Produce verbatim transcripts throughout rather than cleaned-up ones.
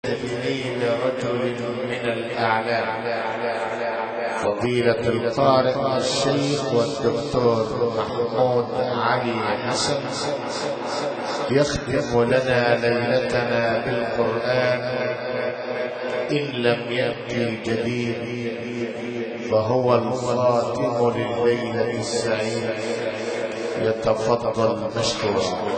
تدليل رجل من الأعلام فضيلة القارئ الشيخ والدكتور محمود علي حسن يختم لنا ليلتنا بالقرآن. إن لم يأتي جديد فهو الخاتم لليلة السعيدة. يتفضل مشكورا.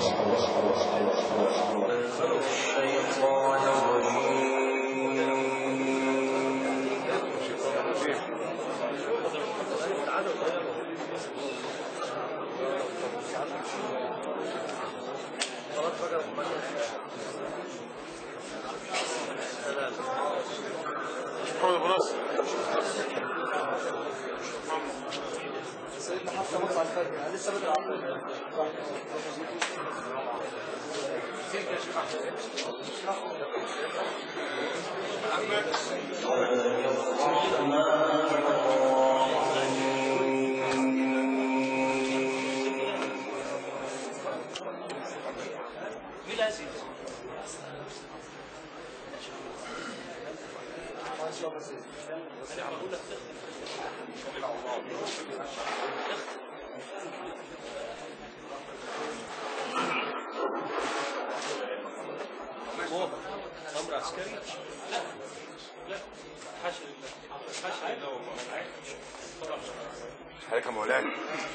عليك يا مولانا.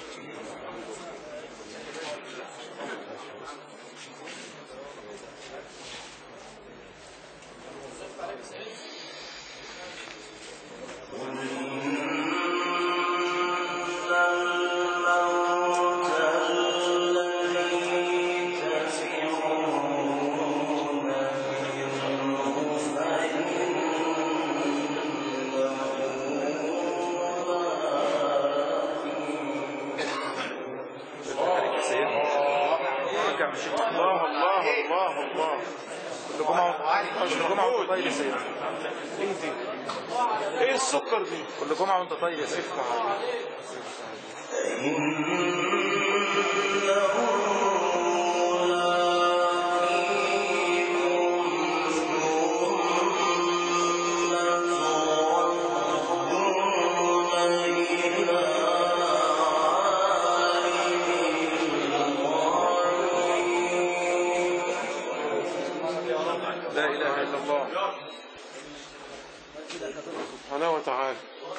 ايه السكر دي؟ كل جمعة وانت طيب يا سيف. لا اله الا الله سبحانه وتعالى.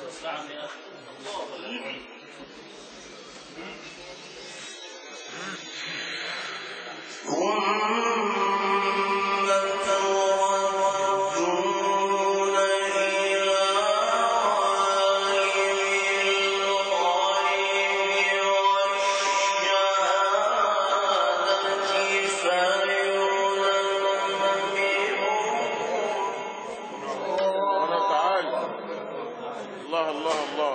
الله الله الله.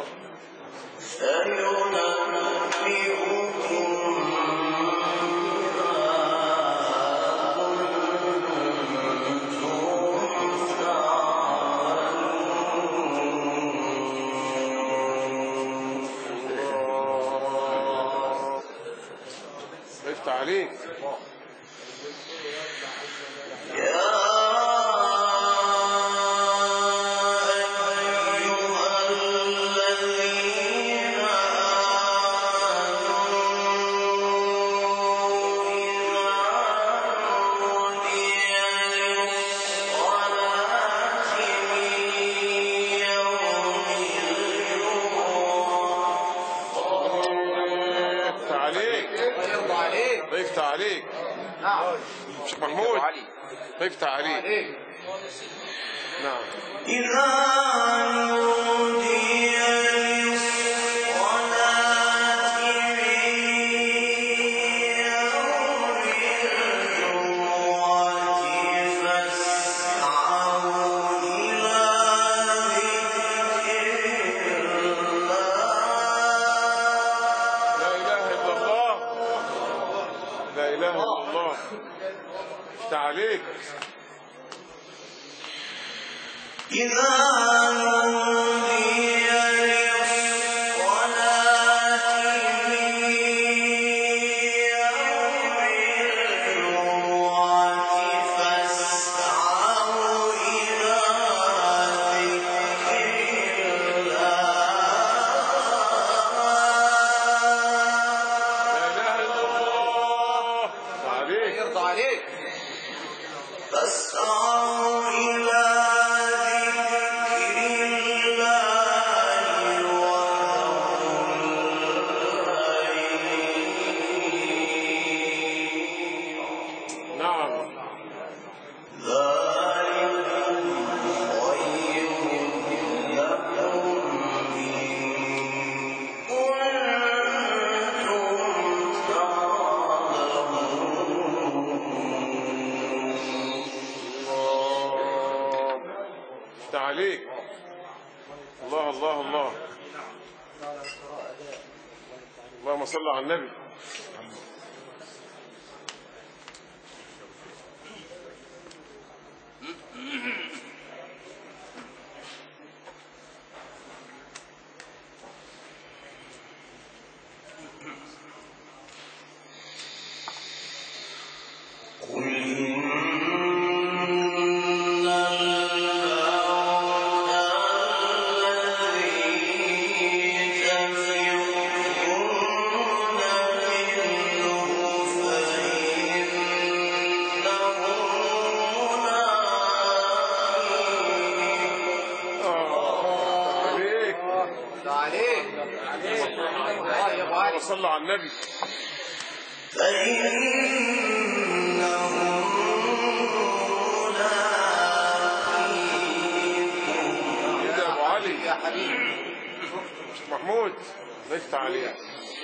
وقفت عليك. ضيفت عليك. نعم شيخ محمود ضيفت عليك. نعم. لا إله إلا الله. ضيفت عليك. فاسعوا افتح عليك. الله الله الله. اللهم صل على النبي. صلى على النبي. كده يا ابو علي يا حبيبي محمود نفتح عليك.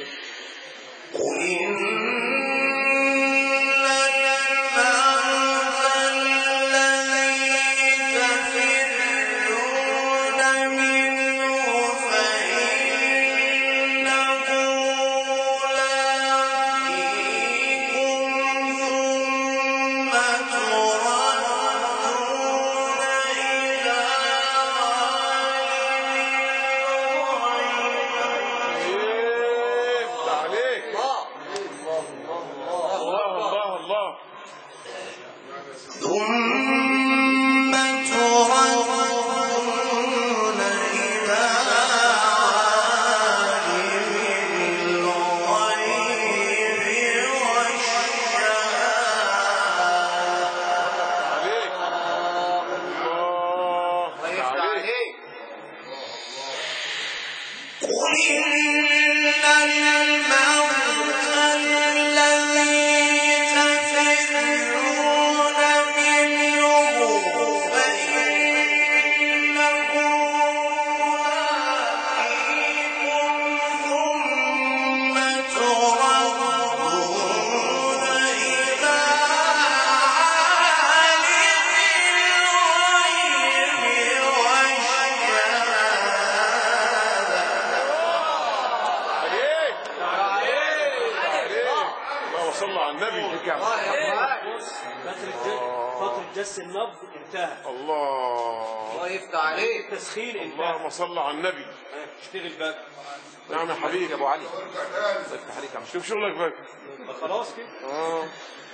فترة جس النبض انتهى. الله الله يفتح عليك. التسخين انتهى. اللهم صل على النبي. اشتغل بقى. نعم يا حبيبي يا ابو علي. الله يفتح عليك يا عم. شوف شغلك بقى. خلاص كده. اه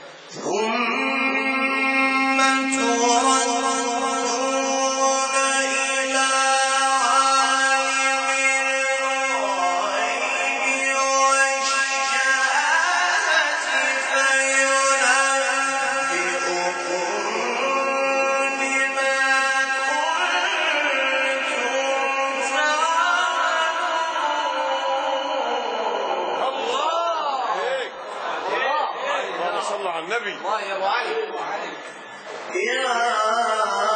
ثم تردون إلى النبي. الله يا ابو علي. يا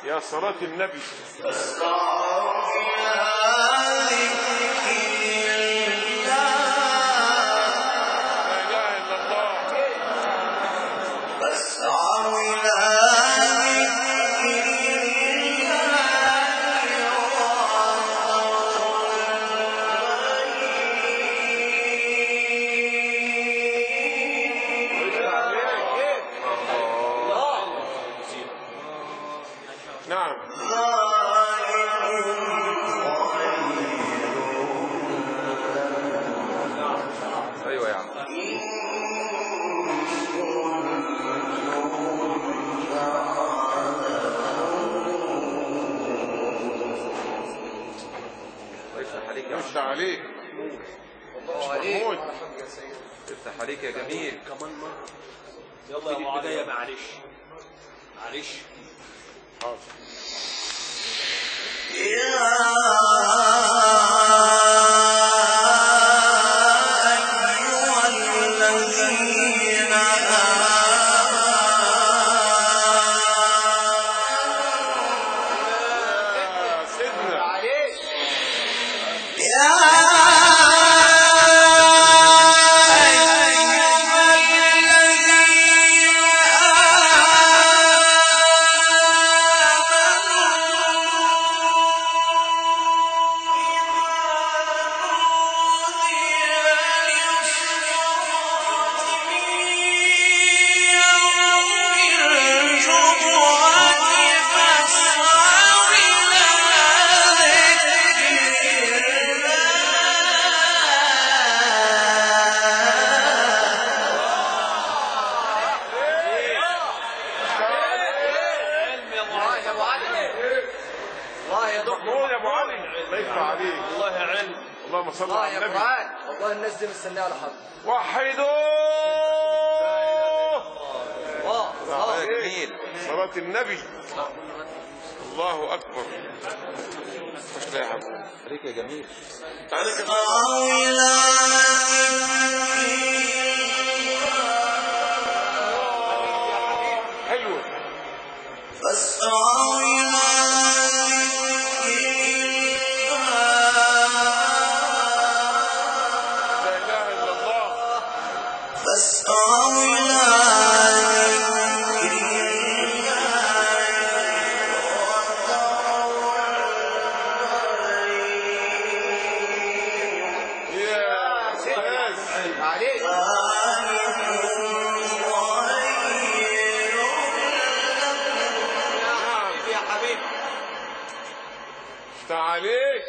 يا صلاة النبي. نعم. ايوه يا عم. افتح عليك يا عم. افتح عليك. محمود. افتح عليك يا جميل. كمان مرة. يلا يا ابو عدية معلش. معلش. حاضر. محمود يا ابو علي. الله يفتح عليك. والله علم. اللهم صل على النبي. والله الناس دي مستنيه على حد. وحدوه. الله يا جميل. صلاة النبي. الله اكبر. خش يا حبيبي. عليك يا جميل. تعالى كده. حلوه. عليك.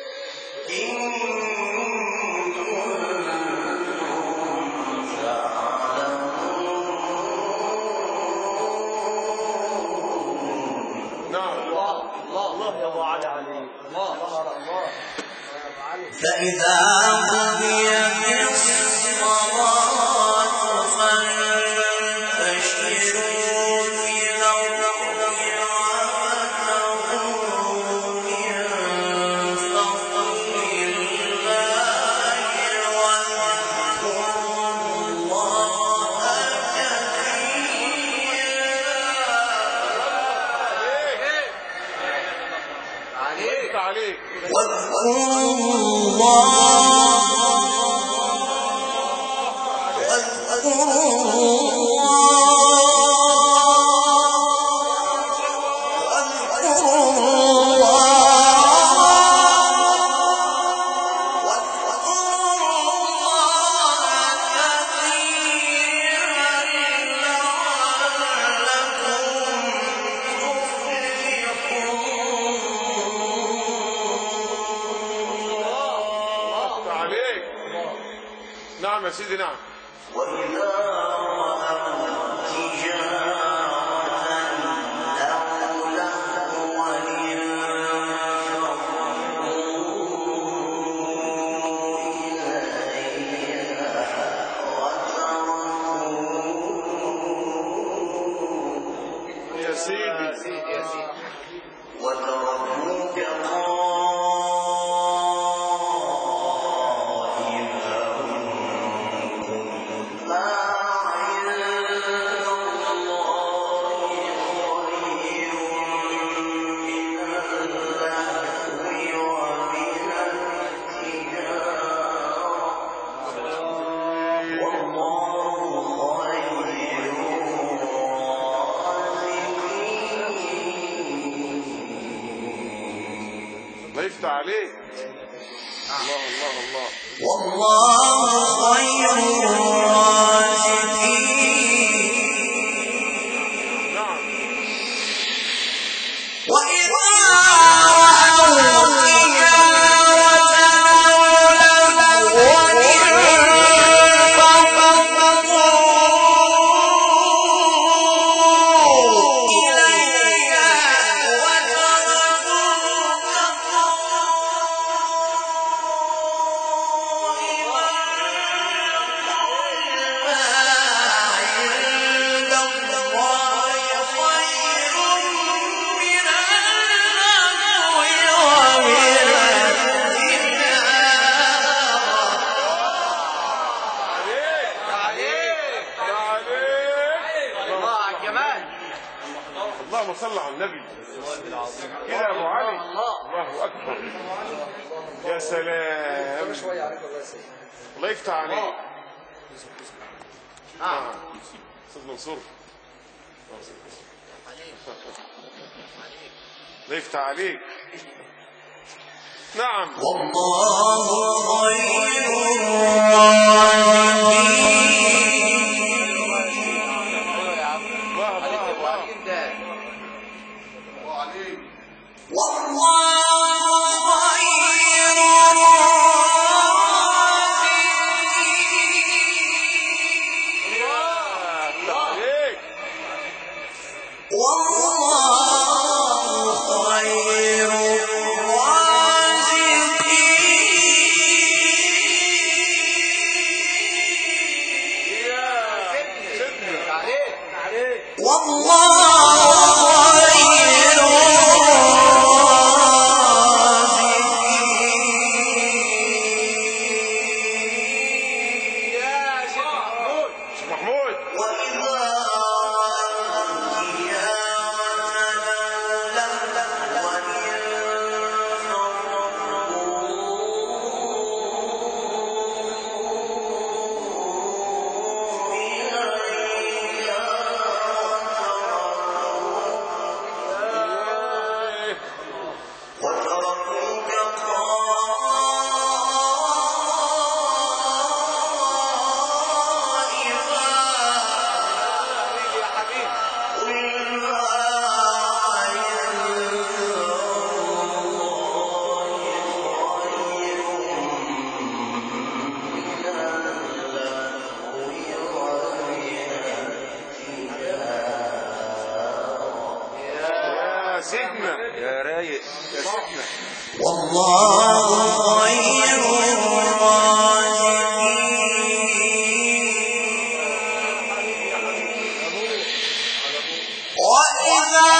نعم. الله الله يا ابو علي عليك. الله الله. فإذا قضيت الصلاة فانتشروا في الأرض وابتغوا من فضل الله واذكروا الله عليك. عليك. واذكروا الله نعم يا سيدي. نعم. وإذا رأوا تجارة أو لهوا انفضوا إليها وتركوك يا سيدي. وتركوك قائما ما الله يفتح عليك. الله الله الله. والله خير الرازقين. نعم. وإذا رأوا تجارة اللهم صل على النبي كده يا ابو علي. الله اكبر. يا سلام. الله يفتح عليك. اه استاذ منصور. الله يفتح عليك. نعم. والله خير يا رايق يا سيدنا. والله خير الرازقين. وإذا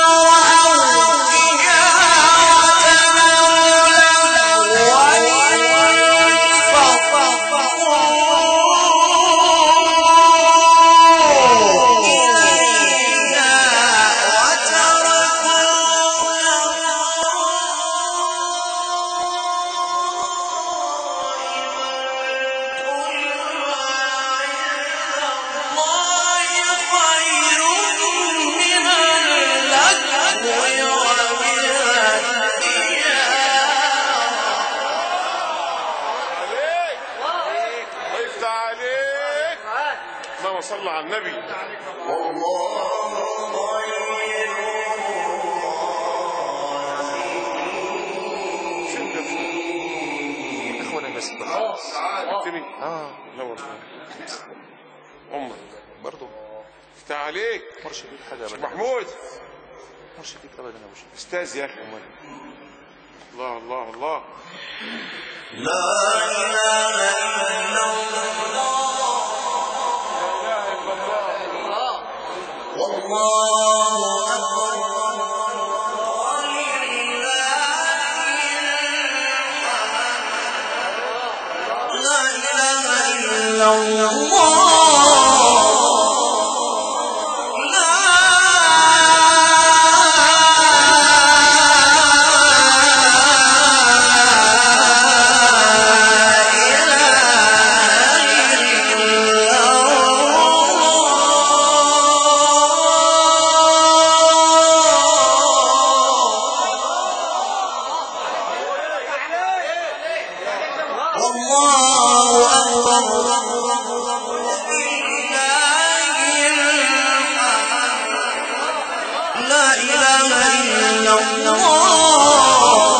صلى على النبي. اخوانا بس اكتبي. اه لا والله امك برضه افتح عليك. مرش فيك حاجه ابدا محمود. مرش فيك ابدا يا ابو شيخ. استاذ يا اخي. الله الله الله. لا اله الا الله. والله أكبر. لا إله إلا الله. والله أكبر لا إله إلا الله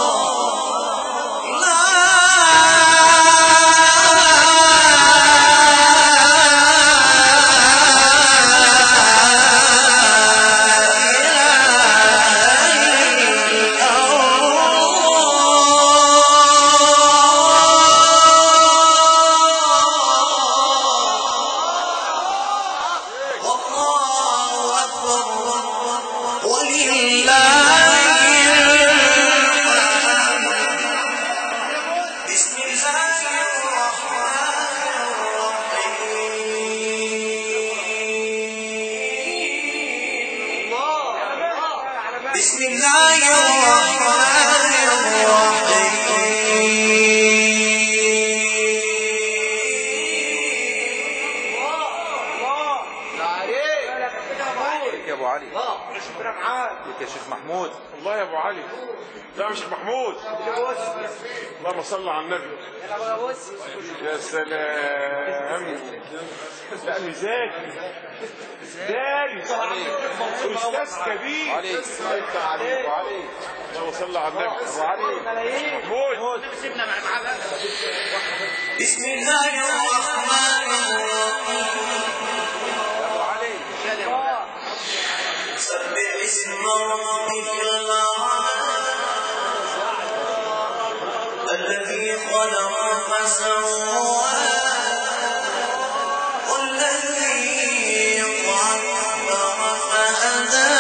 بسم الله الرحمن الرحيم يا ابو علي ليك يا شيخ محمود. الله يا ابو علي. لا مش محمود. اللهم صل على النبي. يا سلام. لا مزاجي ازاي استاذ كبير عليك عليك وعليك. اللهم صل على النبي. ابو علي محمود سيبنا مع معاه. بسم الله الرحمن الرحيم ابو علي سبح اسم ربك الذي خلق فسوى والذي قدر فهدى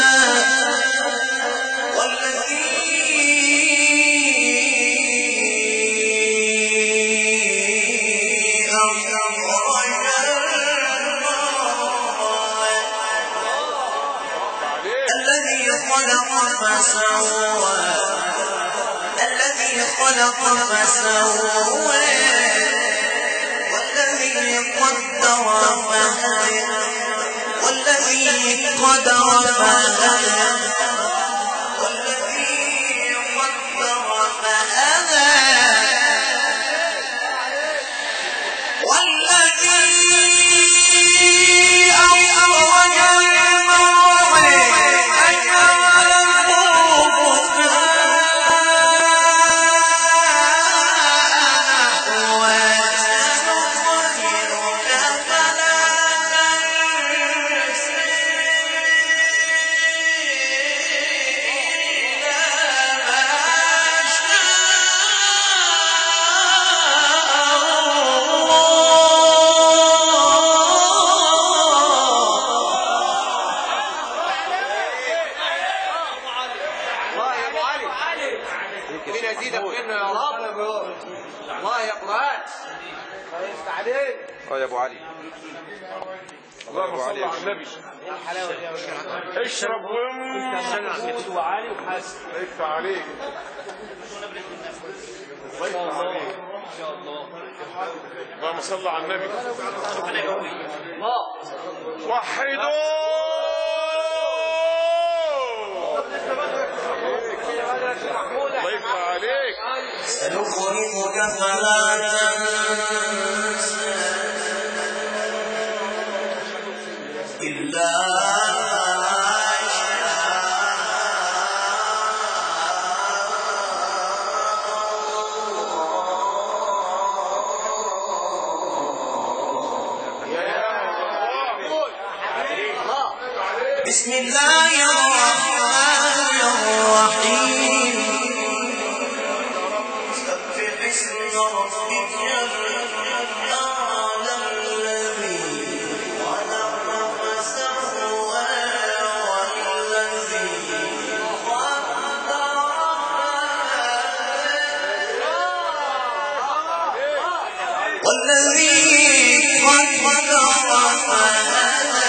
والذي أخرج الذي خلق فسوى الذي خلق فسوى والذي قدر فهدى والذي قدر فهدى والذي قدر فهدى والذي أخرج المرعى اه يا ابو علي. اللهم صل على النبي. اشرب وامشي وعلي وحاسب. الله يفتح عليك. الله يفتح عليك. اللهم صل على النبي. وحدوا. الله يفتح عليك. سنخرجك فلا تنسى إلا بسم الله الرحمن الرحيم سبح اسم ربك الأعلى الذي خلق فسوى والذي قدر فهدى والذي قدر فهدى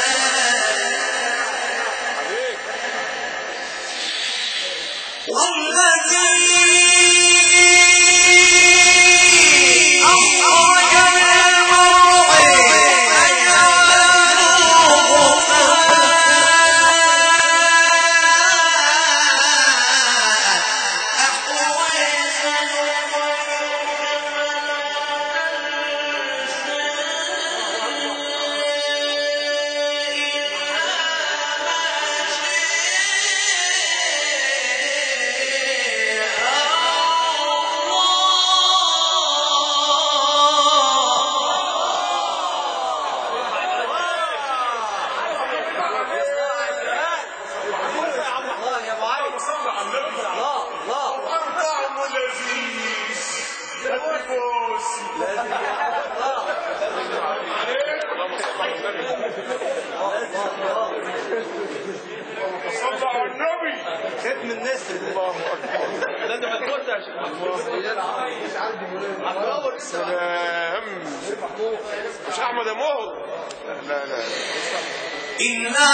والذي أخرج المرعى فجعله غثاء أحوى صلى على النبي. ختم النسر. الله اكبر. ده انت ما تقولش يا شيخ محمود. سلام. مش احمد يا مهر. لا لا إنا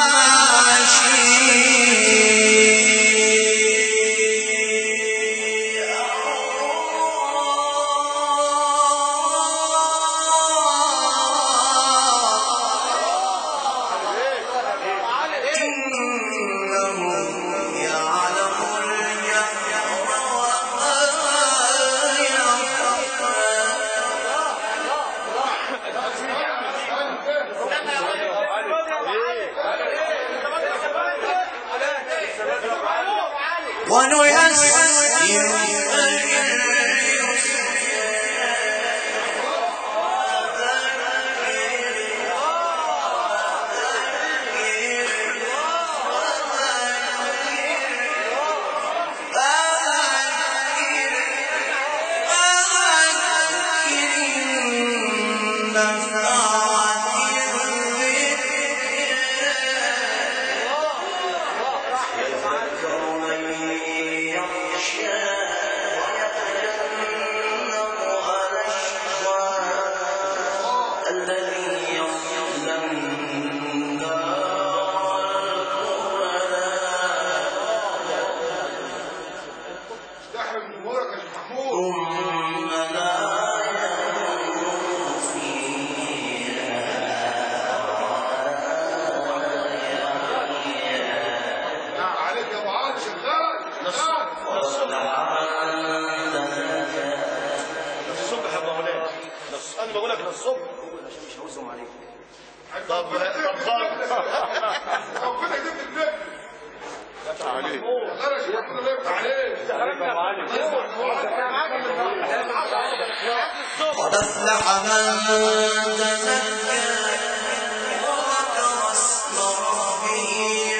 قد أفلح من تزكى وذكر اسم ربه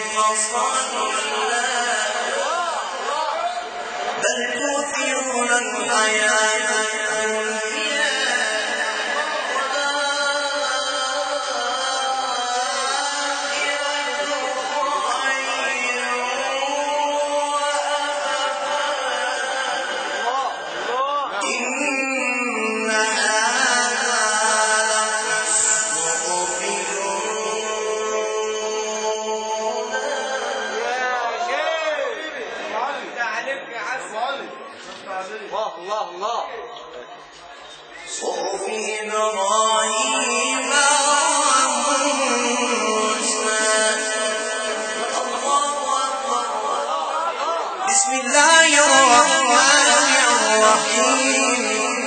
فصلى بل تؤثرون الحياة الدنيا صحف إبراهيم وموسى. بسم الله الرحمن الرحيم.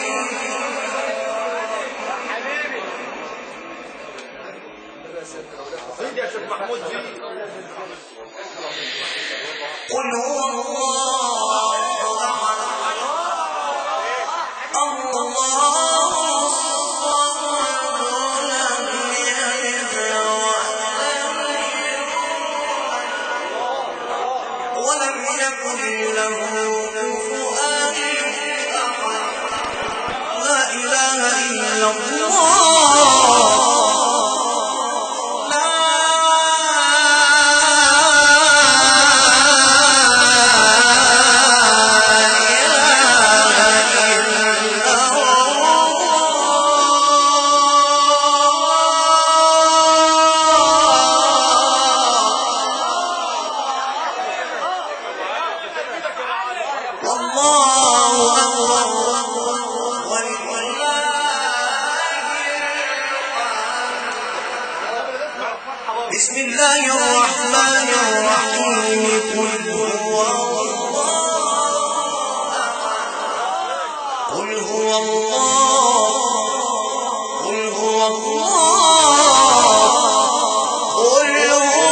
قل هو الله بسم الله الرحمن الرحيم. قل هو الله قل هو الله قل هو الله قل هو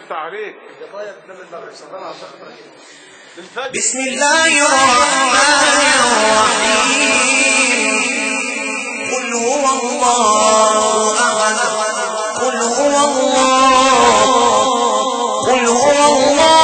افتح عليك. بسم الله الرحمن الرحيم. قل هو الله أحد. قل هو الله. قل هو الله.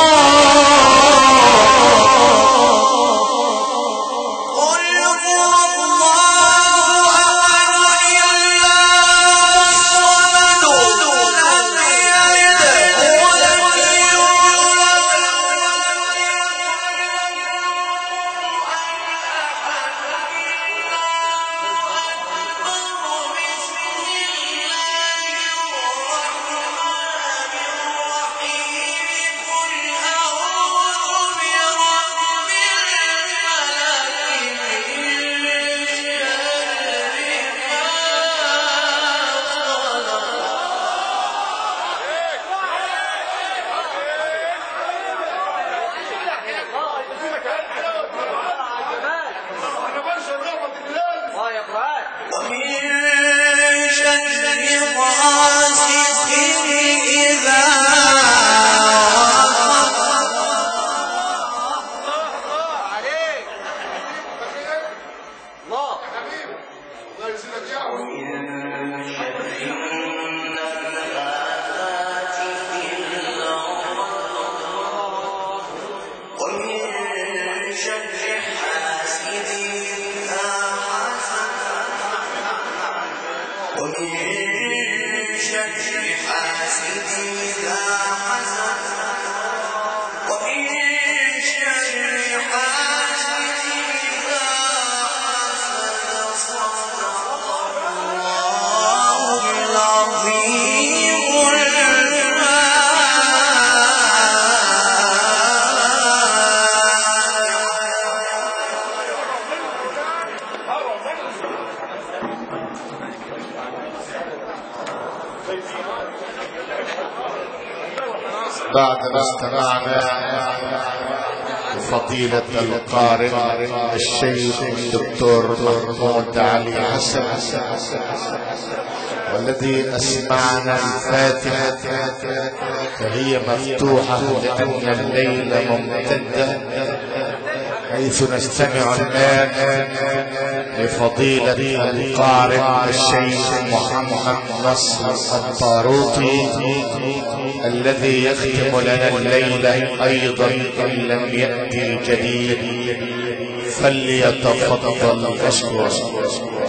بعدما استمعنا فضيلة القارئ الشيخ الدكتور محمود علي حسن والذي أسمعنا الفاتحة فهي مفتوحة لأن الليل ممتدة، حيث نستمع الآن لفضيلة القارئ الشيخ محمد نصر الطاروطي الذي يختم لنا الليلة أيضا إن لم يأتي الجديد، فليتفضل مشكورا.